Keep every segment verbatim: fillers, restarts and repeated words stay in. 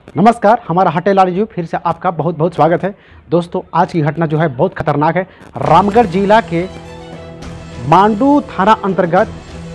नमस्कार, हमारा हटेला रिव्यू फिर से आपका बहुत बहुत स्वागत है। दोस्तों, आज की घटना जो है बहुत खतरनाक है। रामगढ़ जिला के मांडू थाना अंतर्गत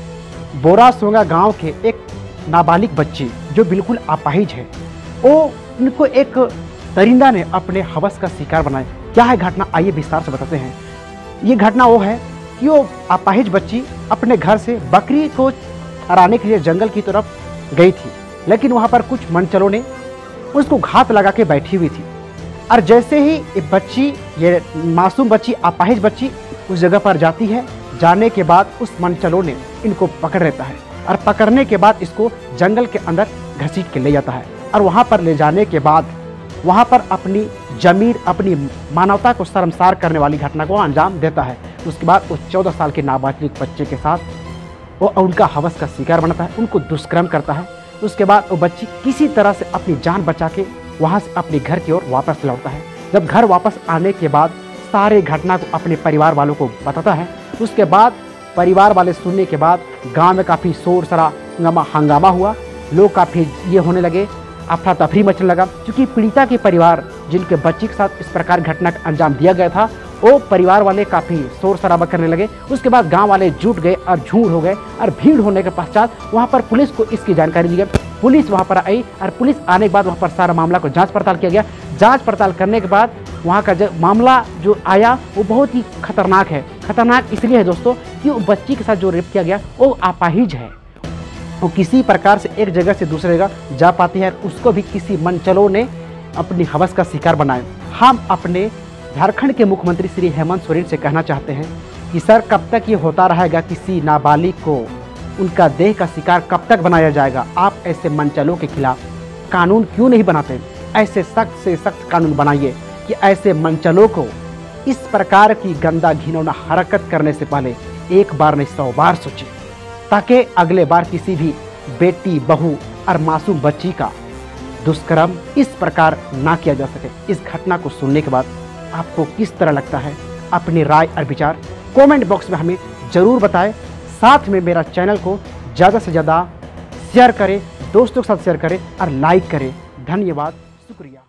बोरासोंगा गांव के एक नाबालिग बच्ची जो बिल्कुल अपाहिज है, वो उनको एक दरिंदा ने अपने हवस का शिकार बनाया। क्या है घटना, आइए विस्तार से बताते हैं। ये घटना वो है कि वो अपाहिज बच्ची अपने घर से बकरी को चराने के लिए जंगल की तरफ गई थी, लेकिन वहाँ पर कुछ मनचलों ने उसको घात लगा के बैठी हुई थी। और जैसे ही ये बच्ची, ये मासूम बच्ची, अपाहिज बच्ची उस जगह पर जाती है, जाने के बाद उस मनचलों ने इनको पकड़ लेता है और पकड़ने के बाद इसको जंगल के अंदर घसीट के ले जाता है। और वहाँ पर ले जाने के बाद वहाँ पर अपनी जमीर, अपनी मानवता को शर्मसार करने वाली घटना को अंजाम देता है। उसके बाद उस चौदह साल के नाबालिग बच्चे के साथ वो उनका हवस का शिकार बनाता है, उनको दुष्कर्म करता है। उसके बाद वो बच्ची किसी तरह से अपनी जान बचा के वहाँ से अपने घर की ओर वापस लौटता है। जब घर वापस आने के बाद सारे घटना को अपने परिवार वालों को बताता है। उसके बाद परिवार वाले सुनने के बाद गांव में काफ़ी शोर शराबा हंगामा हुआ। लोग काफ़ी ये होने लगे, अफरा तफरी मचने लगा, क्योंकि पीड़िता के परिवार जिनके बच्ची के साथ इस प्रकार घटना का अंजाम दिया गया था, वो परिवार वाले काफ़ी शोर शराबा करने लगे। उसके बाद गांव वाले जुट गए और झूठ हो गए, और भीड़ होने के पश्चात वहां पर पुलिस को इसकी जानकारी दी गई। पुलिस वहां पर आई और पुलिस आने के बाद वहां पर सारा मामला को जांच पड़ताल किया गया। जांच पड़ताल करने के बाद वहां का जो मामला जो आया वो बहुत ही खतरनाक है। खतरनाक इसलिए है दोस्तों कि वो बच्ची के साथ जो रेप किया गया वो अपाहिज है। वो किसी प्रकार से एक जगह से दूसरी जगह जा पाती है, उसको भी किसी मनचलों ने अपनी हवस का शिकार बनाया। हम अपने झारखंड के मुख्यमंत्री श्री हेमंत सोरेन से कहना चाहते हैं कि सर, कब तक ये होता रहेगा? किसी नाबालिग को उनका देह का शिकार कब तक बनाया जाएगा? आप ऐसे मनचलों के खिलाफ कानून क्यों नहीं बनाते? ऐसे सख्त से सख्त कानून बनाइए कि ऐसे मनचलों को इस प्रकार की गंदा घिनौना हरकत करने से पहले एक बार नहीं सौ बार सोचें, ताकि अगले बार किसी भी बेटी, बहू और मासूम बच्ची का दुष्कर्म इस प्रकार ना किया जा सके। इस घटना को सुनने के बाद आपको किस तरह लगता है? अपनी राय और विचार कमेंट बॉक्स में हमें ज़रूर बताएं। साथ में मेरा चैनल को ज़्यादा से ज़्यादा शेयर करें, दोस्तों के साथ शेयर करें और लाइक करें। धन्यवाद, शुक्रिया।